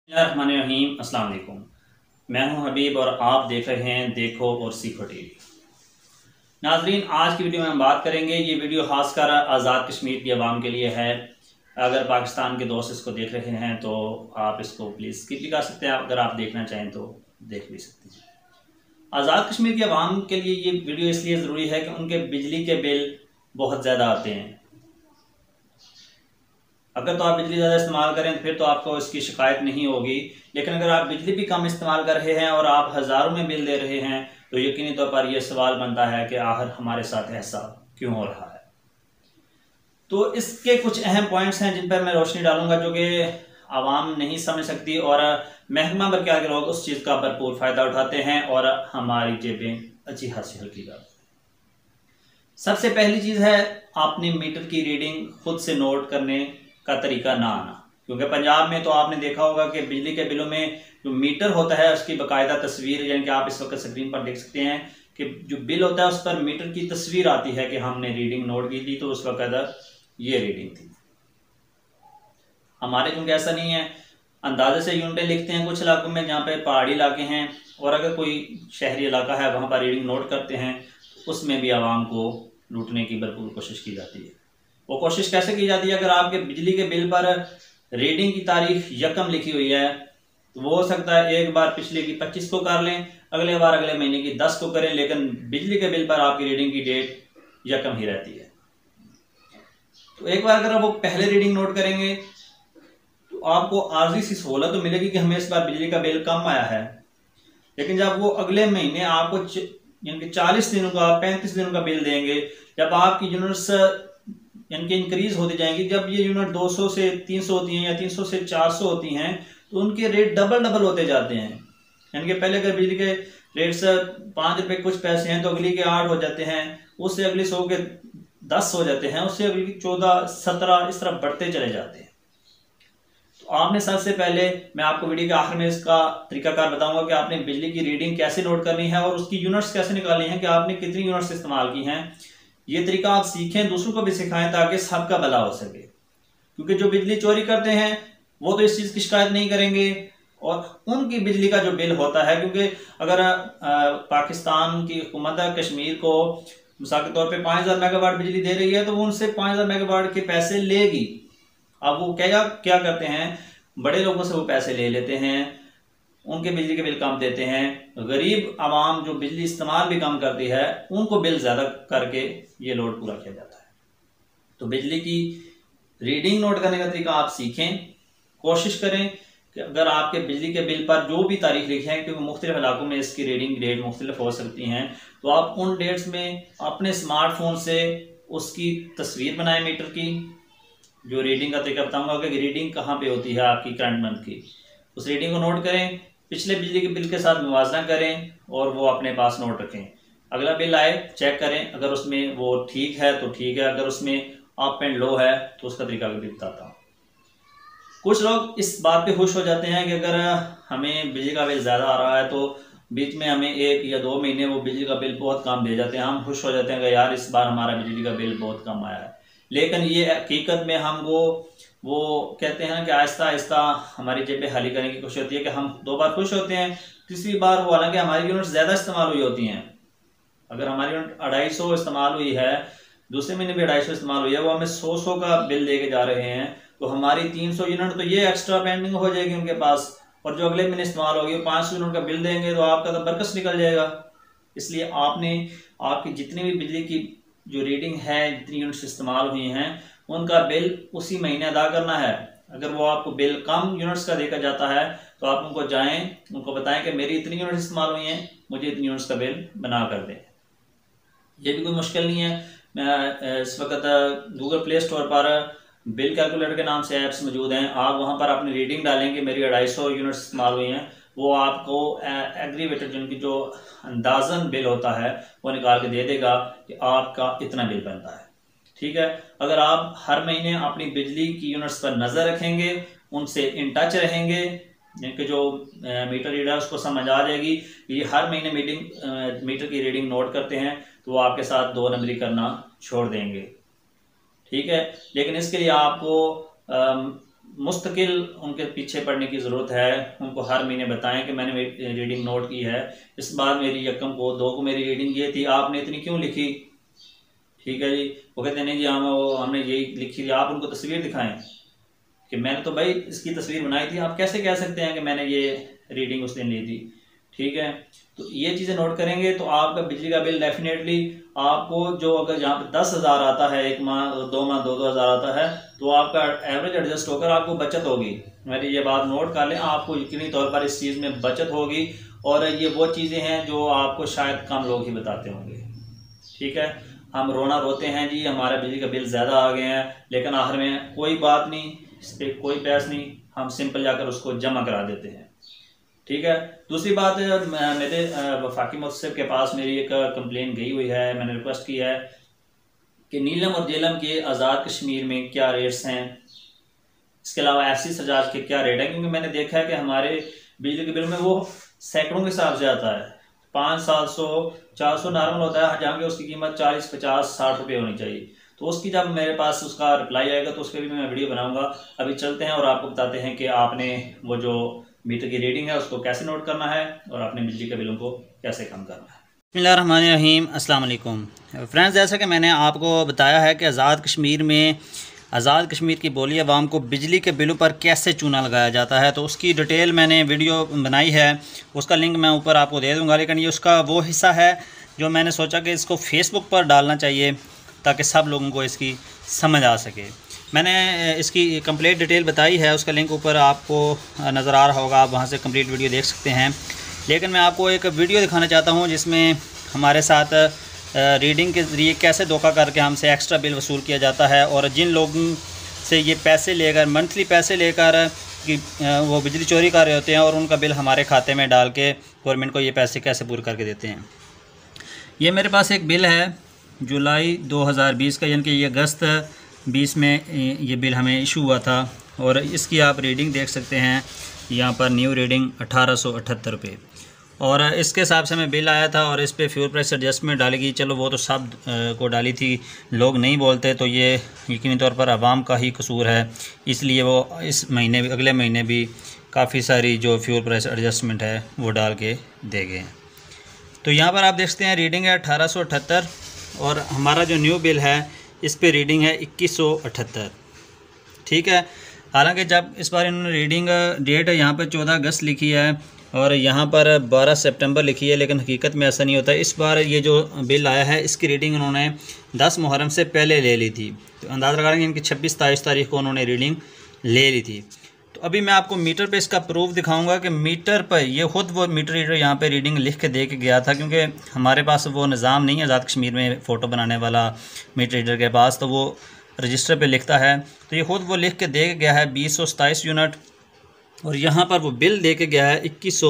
रहीम अस्सलाम वालेकुम। मैं हूं हबीब और आप देख रहे हैं देखो और सीखो टीवी। नाजरीन, आज की वीडियो में हम बात करेंगे, ये वीडियो खासकर आज़ाद कश्मीर की आवाम के लिए है। अगर पाकिस्तान के दोस्त इसको देख रहे हैं तो आप इसको प्लीज़ स्किप भी कर सकते हैं, अगर आप देखना चाहें तो देख भी सकते हैं। आज़ाद कश्मीर की आवाम के लिए ये वीडियो इसलिए ज़रूरी है कि उनके बिजली के बिल बहुत ज़्यादा आते हैं। अगर तो आप बिजली ज़्यादा इस्तेमाल करें फिर तो आपको इसकी शिकायत नहीं होगी, लेकिन अगर आप बिजली भी कम इस्तेमाल कर रहे हैं और आप हज़ारों में बिल दे रहे हैं तो यकीनी तौर पर यह सवाल बनता है कि आखिर हमारे साथ ऐसा क्यों हो रहा है। तो इसके कुछ अहम पॉइंट्स हैं जिन पर मैं रोशनी डालूंगा, जो कि आवाम नहीं समझ सकती और महकमा बरक़यार के लोग उस चीज़ का भरपूर फ़ायदा उठाते हैं और हमारी जेबें अच्छी खासी हल्की कर। सबसे पहली चीज़ है, आपने मीटर की रीडिंग खुद से नोट करने का तरीका ना आना। क्योंकि पंजाब में तो आपने देखा होगा कि बिजली के बिलों में जो मीटर होता है उसकी बाकायदा तस्वीर, यानी कि आप इस वक्त स्क्रीन पर देख सकते हैं कि जो बिल होता है उस पर मीटर की तस्वीर आती है कि हमने रीडिंग नोट की थी तो उस वक्त ये रीडिंग थी। हमारे क्योंकि ऐसा नहीं है, अंदाजे से यूनिटें लिखते हैं कुछ इलाकों में जहाँ पे पहाड़ी इलाके हैं, और अगर कोई शहरी इलाका है वहाँ पर रीडिंग नोट करते हैं, उसमें भी आवाम को लूटने की भरपूर कोशिश की जाती है। वो कोशिश कैसे की जाती है? अगर आपके बिजली के बिल पर रीडिंग की तारीख यकम लिखी हुई है तो वो हो सकता है एक बार पिछले की 25 को कर लें, अगले बार अगले महीने की 10 को करें, लेकिन बिजली के बिल पर आपकी रीडिंग की डेट यकम ही रहती है। तो एक बार अगर वो पहले रीडिंग नोट करेंगे तो आपको आर्जी सी सहूलत तो मिलेगी कि हमें इस बार बिजली का बिल कम आया है, लेकिन जब वो अगले महीने आपको यानी कि 40 दिनों का 35 दिनों का बिल देंगे, जब आपकी यूनिट्स यानी कि इंक्रीज होती जाएंगी, जब ये यूनिट 200 से 300 होती हैं या 300 से 400 होती हैं तो उनके रेट डबल होते जाते हैं। यानी कि पहले अगर बिजली के रेट्स 5 रुपए कुछ पैसे हैं तो अगली के 8 हो जाते हैं, उससे अगली 100 के 10 हो जाते हैं, उससे अगली 14 17 इस तरह बढ़ते चले जाते हैं। तो आपने सबसे पहले, मैं आपको वीडियो के आखिर में इसका तरीकाकार बताऊंगा कि आपने बिजली की रीडिंग कैसे नोट करनी है और उसकी यूनिट्स कैसे निकालनी है कि आपने कितनी यूनिट्स इस्तेमाल की हैं। ये तरीका आप सीखें, दूसरों को भी सिखाएं ताकि सबका भला हो सके। क्योंकि जो बिजली चोरी करते हैं वो तो इस चीज़ की शिकायत नहीं करेंगे, और उनकी बिजली का जो बिल होता है, क्योंकि अगर पाकिस्तान की हुकूमत कश्मीर को मिसाल के तौर पे 5000 मेगावाट बिजली दे रही है तो वो उनसे 5000 मेगावाट के पैसे लेगी। अब वो क्या करते हैं, बड़े लोगों से वो पैसे ले लेते हैं, उनके बिजली के बिल कम देते हैं, गरीब आवाम जो बिजली इस्तेमाल भी कम करती है उनको बिल ज़्यादा करके ये लोड पूरा किया जाता है। तो बिजली की रीडिंग नोट करने का तरीका आप सीखें। कोशिश करें कि अगर आपके बिजली के बिल पर जो भी तारीख लिखी है, क्योंकि मुख्तलिफ इलाकों में इसकी रीडिंग डेट मुख्तलिफ हो सकती हैं, तो आप उन डेट्स में अपने स्मार्टफोन से उसकी तस्वीर बनाएं मीटर की। जो रीडिंग का तरीका बताऊंगा कि रीडिंग कहाँ पे होती है आपकी करंट मंथ की, उस रीडिंग को नोट करें, पिछले बिजली के बिल के साथ मुवाजना करें और वो अपने पास नोट रखें। अगला बिल आए चेक करें, अगर उसमें वो ठीक है तो ठीक है, अगर उसमें अप एंड लो है तो उसका तरीका भी बताता हूँ। कुछ लोग इस बात पे खुश हो जाते हैं कि अगर हमें बिजली का बिल ज़्यादा आ रहा है तो बीच में हमें 1 या 2 महीने वो बिजली का बिल बहुत कम दे जाते हैं, हम खुश हो जाते हैं कि यार इस बार हमारा बिजली का बिल बहुत कम आया है। लेकिन ये हकीकत में हम वो कहते हैं कि आहिस्ता आहिस्ता हमारी जेबें खाली करने की कोशिश होती है कि हम 2 बार खुश होते हैं, तीसरी बार वो हालांकि हमारी यूनिट ज़्यादा इस्तेमाल हुई होती हैं। अगर हमारी यूनिट 250 इस्तेमाल हुई है, दूसरे महीने भी 250 इस्तेमाल हुई है, वो हमें 100 का बिल दे के जा रहे हैं, तो हमारी 300 यूनिट तो ये एक्स्ट्रा पेंडिंग हो जाएगी उनके पास, और जो अगले महीने इस्तेमाल होगी 500 यूनिट का बिल देंगे तो आपका तो बरकस निकल जाएगा। इसलिए आपने आपकी जितनी भी बिजली की जो रीडिंग है, जितनी यूनिट्स इस्तेमाल हुई हैं, उनका बिल उसी महीने अदा करना है। अगर वो आपको बिल कम यूनिट्स का देखा जाता है तो आप उनको जाएं, उनको बताएं कि मेरी इतनी यूनिट्स इस्तेमाल हुई हैं, मुझे इतनी यूनिट्स का बिल बना कर दें। ये भी कोई मुश्किल नहीं है। मैं इस वक्त गूगल प्ले स्टोर पर बिल कैलकुलेटर के नाम से ऐप्स मौजूद हैं, आप वहाँ पर अपनी रीडिंग डालेंगे, मेरी 250 यूनिट्स इस्तेमाल हुई हैं, वो आपको एग्रीवेटेड जिनकी जो अंदाजन बिल होता है वो निकाल के दे देगा कि आपका इतना बिल बनता है। ठीक है, अगर आप हर महीने अपनी बिजली की यूनिट्स पर नज़र रखेंगे, उनसे इन टच रहेंगे, जिनके जो मीटर रीडर है उसको समझ आ जाएगी कि ये हर महीने मीटर की रीडिंग नोट करते हैं, तो वो आपके साथ 2 नंबरी करना छोड़ देंगे। ठीक है, लेकिन इसके लिए आपको मुस्तकिल उनके पीछे पड़ने की ज़रूरत है। उनको हर महीने बताएं कि मैंने रीडिंग नोट की है, इस बार मेरी 1 को 2 को मेरी रीडिंग ये थी, आपने इतनी क्यों लिखी। ठीक है जी। वो कहते नहीं जी हमने यही लिखी थी। आप उनको तस्वीर दिखाएं कि मैंने तो भाई इसकी तस्वीर बनाई थी, आप कैसे कह सकते हैं कि मैंने ये रीडिंग उस दिन ली थी। ठीक है, तो ये चीज़ें नोट करेंगे तो आपका बिजली का बिल डेफिनेटली आपको, जो अगर यहाँ पे 10,000 आता है 1 माह 2 माह 2,000 आता है, तो आपका एवरेज एडजस्ट होकर आपको बचत होगी। मेरी ये बात नोट कर लें, आपको यकीनी तौर पर इस चीज़ में बचत होगी। और ये वो चीज़ें हैं जो आपको शायद कम लोग ही बताते होंगे। ठीक है, हम रोना रोते हैं जी हमारे बिजली का बिल ज़्यादा आ गए हैं, लेकिन आखिर में कोई बात नहीं, इस पर कोई पैस नहीं, हम सिंपल जाकर उसको जमा करा देते हैं। ठीक है। दूसरी बात, मेरे वफाकी मुहतसिब के पास मेरी एक कंप्लेन गई हुई है, मैंने रिक्वेस्ट की है कि नीलम और जेलम के आज़ाद कश्मीर में क्या रेट्स हैं, इसके अलावा एफसी सरचार्ज के क्या रेट है, क्योंकि मैंने देखा है कि हमारे बिजली के बिल में वो सैकड़ों के हिसाब से आता है। 500, 700, 400 नॉर्मल होता है, जहाँ की उसकी कीमत 40, 50, 60 रुपये होनी चाहिए। तो उसकी जब मेरे पास उसका रिप्लाई आएगा तो उस पर भी मैं वीडियो बनाऊंगा। अभी चलते हैं और आपको बताते हैं कि आपने वो जो मीटर की रीडिंग है उसको कैसे नोट करना है और अपने बिजली के बिलों को कैसे कम करना है। बिस्मिल्लाहिर्रहमानिर्रहीम, अस्सलाम वालेकुम फ्रेंड्स। जैसा कि मैंने आपको बताया है कि आज़ाद कश्मीर की बोली आवाम को बिजली के बिलों पर कैसे चूना लगाया जाता है, तो उसकी डिटेल मैंने वीडियो बनाई है, उसका लिंक मैं ऊपर आपको दे दूँगा। लेकिन ये उसका वो हिस्सा है जो मैंने सोचा कि इसको फेसबुक पर डालना चाहिए ताकि सब लोगों को इसकी समझ आ सके। मैंने इसकी कंप्लीट डिटेल बताई है, उसका लिंक ऊपर आपको नज़र आ रहा होगा, आप वहाँ से कंप्लीट वीडियो देख सकते हैं। लेकिन मैं आपको एक वीडियो दिखाना चाहता हूँ जिसमें हमारे साथ रीडिंग के ज़रिए कैसे धोखा करके हमसे एक्स्ट्रा बिल वसूल किया जाता है, और जिन लोगों से ये पैसे लेकर, मंथली पैसे लेकर कि वो बिजली चोरी कर रहे होते हैं और उनका बिल हमारे खाते में डाल के गवर्नमेंट को ये पैसे कैसे पूरे करके देते हैं। ये मेरे पास एक बिल है जुलाई 2020 का, यानी कि ये अगस्त 20 में ये बिल हमें इशू हुआ था, और इसकी आप रीडिंग देख सकते हैं। यहाँ पर न्यू रीडिंग 1878 रुपये, और इसके हिसाब से मैं बिल आया था, और इस पे फ्यूल प्राइस एडजस्टमेंट डाली गई। चलो वो तो सब को डाली थी, लोग नहीं बोलते, तो ये यकीनी तौर पर आवाम का ही कसूर है, इसलिए वो इस महीने भी, अगले महीने भी काफ़ी सारी जो फ्यूल प्राइस एडजस्टमेंट है वो डाल के दे गए हैं। तो यहाँ पर आप देख सकते हैं रीडिंग है 1878, और हमारा जो न्यू बिल है इस पे रीडिंग है 2178। ठीक है, हालांकि जब इस बार इन्होंने रीडिंग डेट यहाँ पर 14 अगस्त लिखी है और यहाँ पर 12 सितंबर लिखी है, लेकिन हकीकत में ऐसा नहीं होता। इस बार ये जो बिल आया है इसकी रीडिंग उन्होंने 10 मुहर्रम से पहले ले ली थी, तो अंदाज़ा लगा लेंगे इनकी 26-27 तारीख को उन्होंने रीडिंग ले ली थी। तो अभी मैं आपको मीटर पे इसका प्रूफ दिखाऊंगा कि मीटर पर ये खुद वो मीटर रीडर यहाँ पे रीडिंग लिख के दे के गया था, क्योंकि हमारे पास वो निज़ाम नहीं है आज़ाद कश्मीर में फ़ोटो बनाने वाला मीटर रीडर के पास, तो वो रजिस्टर पे लिखता है। तो ये खुद वो लिख के दे के गया है 2027 यूनिट, और यहाँ पर वो बिल दे के गया है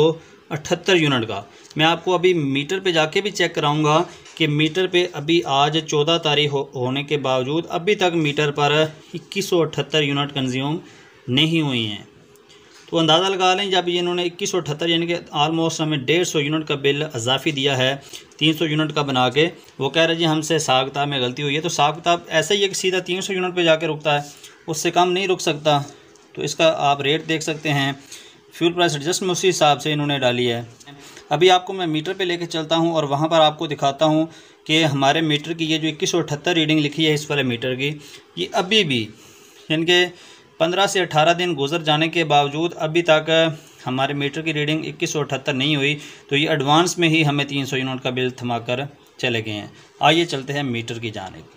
2178 यूनिट का। मैं आपको अभी मीटर पे जाके भी चेक कराऊंगा कि मीटर पे अभी आज 14 तारीख होने के बावजूद अभी तक मीटर पर 2178 यूनिट कंज्यूम नहीं हुई हैं। तो अंदाज़ा लगा लें, जब ये इन्होंने 2178 यानी कि आलमोस्ट हमें 150 यूनिट का बिल अजाफी दिया है 300 यूनिट का बना के, वो कह रहे जी हमसे हिसाब किताब में गलती हुई है। तो हिसाब किताब ऐसा ही है कि सीधा 300 यूनिट पे जाके रुकता है, उससे कम नहीं रुक सकता। तो इसका आप रेट देख सकते हैं, फ्यूल प्राइस एडजस्टमेंट उसी हिसाब से इन्होंने डाली है। अभी आपको मैं मीटर पे लेके चलता हूँ और वहाँ पर आपको दिखाता हूँ कि हमारे मीटर की ये जो 2178 रीडिंग लिखी है इस वाले मीटर की, ये अभी भी यानी कि 15 से 18 दिन गुजर जाने के बावजूद अभी तक हमारे मीटर की रीडिंग 2178 नहीं हुई। तो ये एडवांस में ही हमें 300 यूनिट का बिल थमा कर चले गए हैं। आइए चलते हैं मीटर की जानिब।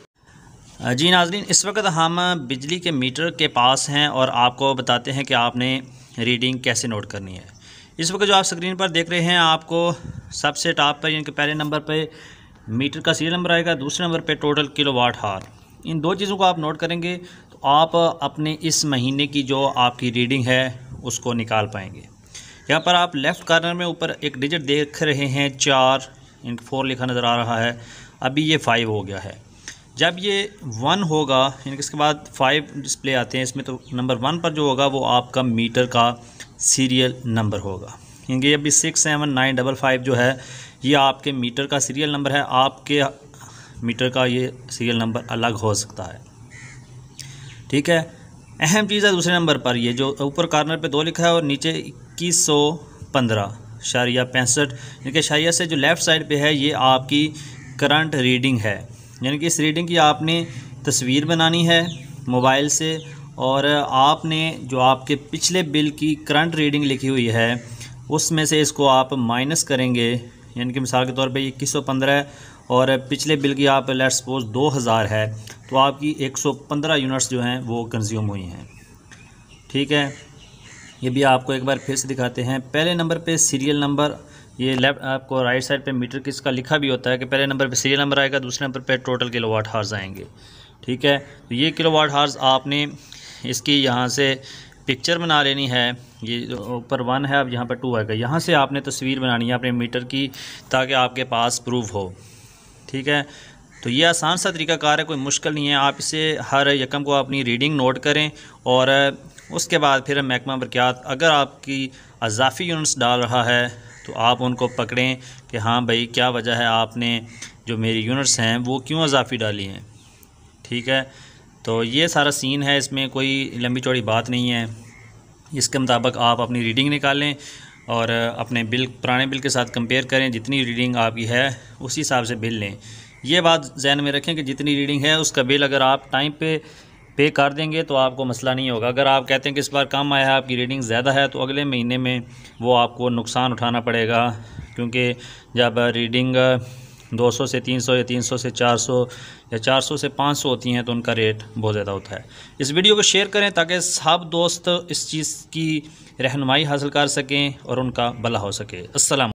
जी नाज़रीन, इस वक्त हम बिजली के मीटर के पास हैं और आपको बताते हैं कि आपने रीडिंग कैसे नोट करनी है। इस वक्त जो आप स्क्रीन पर देख रहे हैं, आपको सबसे टॉप पर यानी कि पहले नंबर पे मीटर का सीरियल नंबर आएगा, दूसरे नंबर पे टोटल किलोवाट हार। इन दो चीज़ों को आप नोट करेंगे तो आप अपने इस महीने की जो आपकी रीडिंग है उसको निकाल पाएंगे। यहाँ पर आप लेफ़्ट कॉर्नर में ऊपर एक डिजिट देख रहे हैं 4, इनका 4 लिखा नज़र आ रहा है, अभी ये 5 हो गया है। जब ये 1 होगा यानी कि इसके बाद 5 डिस्प्ले आते हैं इसमें, तो नंबर 1 पर जो होगा वो आपका मीटर का सीरियल नंबर होगा। क्योंकि अभी 67955 जो है ये आपके मीटर का सीरियल नंबर है, आपके मीटर का ये सीरियल नंबर अलग हो सकता है। ठीक है, अहम चीज़ है दूसरे नंबर पर ये जो ऊपर कॉर्नर पे 2 लिखा है और नीचे 2115.65, यानी कि शारिया से जो लेफ़्ट साइड पे है ये आपकी करंट रीडिंग है। यानी कि इस रीडिंग की आपने तस्वीर बनानी है मोबाइल से, और आपने जो आपके पिछले बिल की करंट रीडिंग लिखी हुई है उसमें से इसको आप माइनस करेंगे। यानी कि मिसाल के तौर पे 2115 है और पिछले बिल की आप लेट्स सपोज 2000 है, तो आपकी 115 यूनिट्स जो हैं वो कंज्यूम हुई हैं। ठीक है, ये भी आपको एक बार फिर से दिखाते हैं। पहले नंबर पे सीरियल नंबर, ये लेफ्ट आपको राइट साइड पे मीटर किसका लिखा भी होता है कि पहले नंबर पे सीरियल नंबर आएगा, दूसरे नंबर पे टोटल किलोवाट हार्स आएंगे। ठीक है, तो ये किलोवाट हार्स आपने इसकी यहाँ से पिक्चर बना लेनी है। ये ऊपर 1 है, अब यहाँ पर 2 आएगा, यहाँ से आपने तस्वीर बनानी है अपने मीटर की ताकि आपके पास प्रूफ हो। ठीक है, तो ये आसान सा तरीकाकार है, कोई मुश्किल नहीं है। आप इसे हर यकम को अपनी रीडिंग नोट करें और उसके बाद फिर महकमा बरक़ियात अगर आपकी अज़ाफ़ी यूनिट्स डाल रहा है तो आप उनको पकड़ें कि हाँ भाई क्या वजह है, आपने जो मेरी यूनिट्स हैं वो क्यों अज़ाफ़ी डाली हैं। ठीक है, तो ये सारा सीन है, इसमें कोई लंबी चौड़ी बात नहीं है। इसके मुताबिक आप अपनी रीडिंग निकालें और अपने बिल पुराने बिल के साथ कंपेयर करें, जितनी रीडिंग आपकी है उसी हिसाब से बिल लें। ये बात ज़हन में रखें कि जितनी रीडिंग है उसका बिल अगर आप टाइम पे कर देंगे तो आपको मसला नहीं होगा। अगर आप कहते हैं कि इस बार कम आया है, आपकी रीडिंग ज़्यादा है, तो अगले महीने में वो आपको नुकसान उठाना पड़ेगा, क्योंकि जब रीडिंग 200 से 300 या 300 से 400 या 400 से 500 होती हैं तो उनका रेट बहुत ज़्यादा होता है। इस वीडियो को शेयर करें ताकि सब दोस्त इस चीज़ की रहनुमाई हासिल कर सकें और उनका भला हो सके। अस्सलाम।